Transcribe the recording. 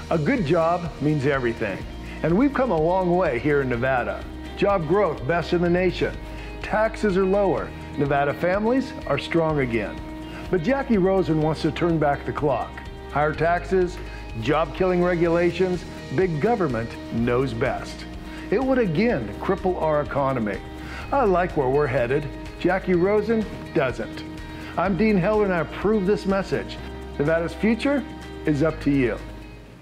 A good job means everything, and we've come a long way here in Nevada. Job growth best in the nation. Taxes are lower. Nevada families are strong again. But Jackie Rosen wants to turn back the clock. Higher taxes, job-killing regulations, big government knows best. It would again cripple our economy. I like where we're headed. Jackie Rosen doesn't. I'm Dean Heller, and I approve this message. Nevada's future is up to you.